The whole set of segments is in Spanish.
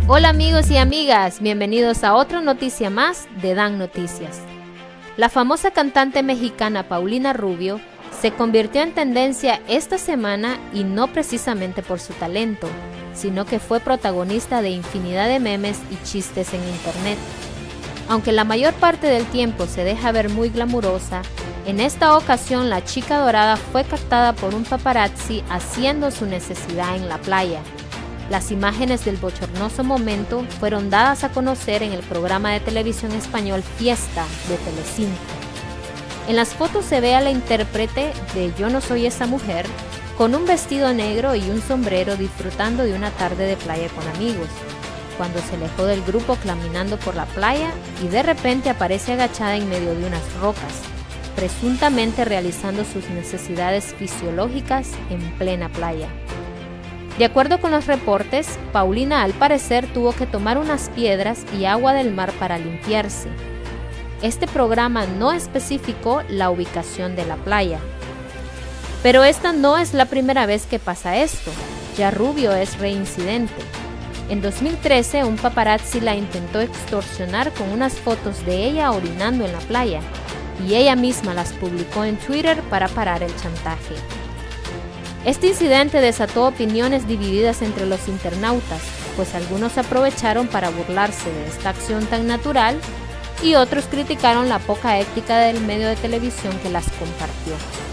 Hola amigos y amigas, bienvenidos a otra noticia más de Dan Noticias. La famosa cantante mexicana Paulina Rubio se convirtió en tendencia esta semana y no precisamente por su talento, sino que fue protagonista de infinidad de memes y chistes en internet. Aunque la mayor parte del tiempo se deja ver muy glamurosa, en esta ocasión la chica dorada fue captada por un paparazzi haciendo su necesidad en la playa. Las imágenes del bochornoso momento fueron dadas a conocer en el programa de televisión español Fiesta de Telecinco. En las fotos se ve a la intérprete de Yo no soy esa mujer con un vestido negro y un sombrero disfrutando de una tarde de playa con amigos, cuando se alejó del grupo caminando por la playa y de repente aparece agachada en medio de unas rocas, presuntamente realizando sus necesidades fisiológicas en plena playa. De acuerdo con los reportes, Paulina al parecer tuvo que tomar unas piedras y agua del mar para limpiarse. Este programa no especificó la ubicación de la playa. Pero esta no es la primera vez que pasa esto, ya Rubio es reincidente. En 2013 un paparazzi la intentó extorsionar con unas fotos de ella orinando en la playa, y ella misma las publicó en Twitter para parar el chantaje. Este incidente desató opiniones divididas entre los internautas, pues algunos aprovecharon para burlarse de esta acción tan natural y otros criticaron la poca ética del medio de televisión que las compartió.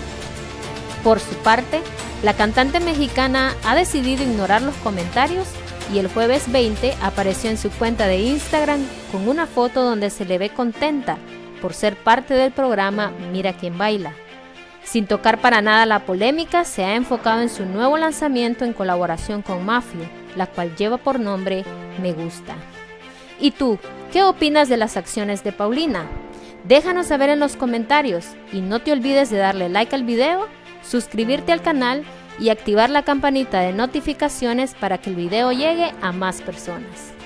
Por su parte, la cantante mexicana ha decidido ignorar los comentarios y el jueves 20 apareció en su cuenta de Instagram con una foto donde se le ve contenta por ser parte del programa Mira quién baila. Sin tocar para nada la polémica, se ha enfocado en su nuevo lanzamiento en colaboración con Mafio, la cual lleva por nombre Me Gusta. ¿Y tú, qué opinas de las acciones de Paulina? Déjanos saber en los comentarios y no te olvides de darle like al video, suscribirte al canal y activar la campanita de notificaciones para que el video llegue a más personas.